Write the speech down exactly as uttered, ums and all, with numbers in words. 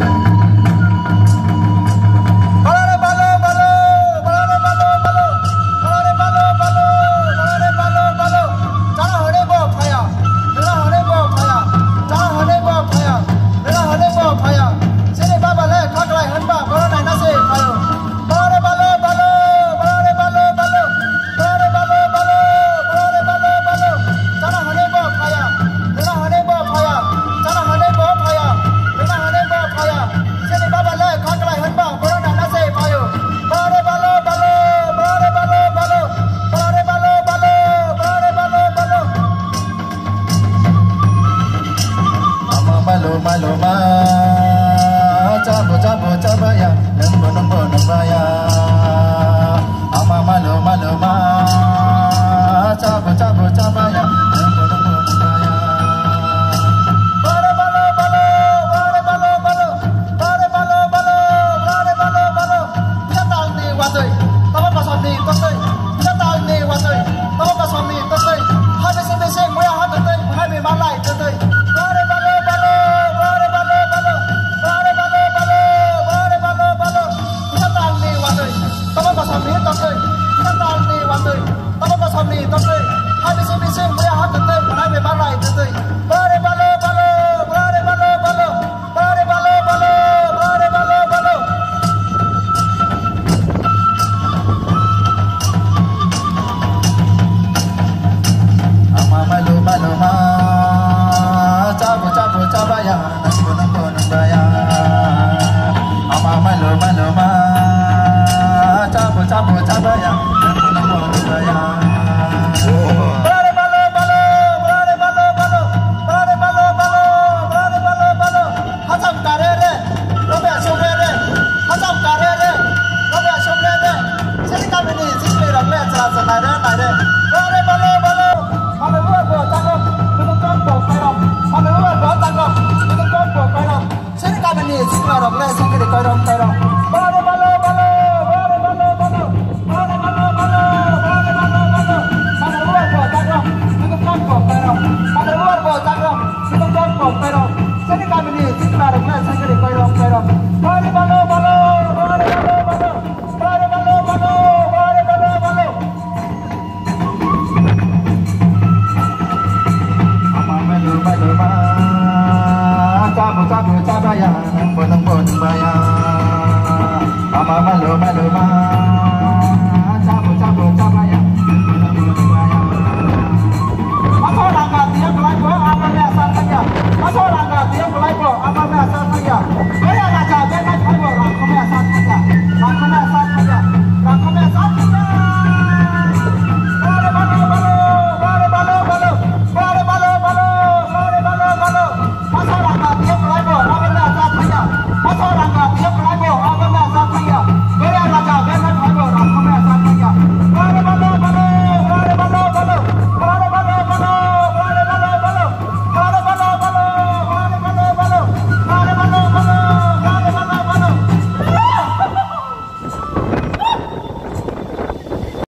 Maluma cabu cabu cabaya nembo nembo nembaya ama malu maluma cabu cabu cabaya nembo nembo nembaya bare balo balo bare balo balo bare balo balo bare balo balo datang di wasai tama pasami tosai datang di wasai tama pasami tosai habis habis moya habis habis malai tosai bare balo balo Sampai tasai, datang di wasai, tama pasami tasai, habis habis moya habis habis malai tosai bare balo balo bare balo balo bare balo balo bare balo balo ama malu malu ma cabu cabu cabaya nembo nembo nembaya ama malu malu ma cabu cabu cabaya nembo nembo nembaya bare balo balo bare balo balo bare balo balo bare balo balo hasam karere robe somere hasam karere robe somere sini kami ni sini robe cerah nare nare bare balo balo ame buat buat tangkap untuk tangkap kairong ame buat buat tangkap untuk tangkap kairong sini kami ni sini robe sini di kairong kairong bare balo balo bare balo balo bare balo balo bare balo balo ame buat buat tangkap untuk tangkap kairong ame buat buat tangkap untuk tangkap kairong sini kami ni sini robe sini di kairong kairong bare balo balo bare balo balo bare balo balo bare balo balo malu malu ma cabu cabu cabaya nembo nembo nembaya ama malu malu ma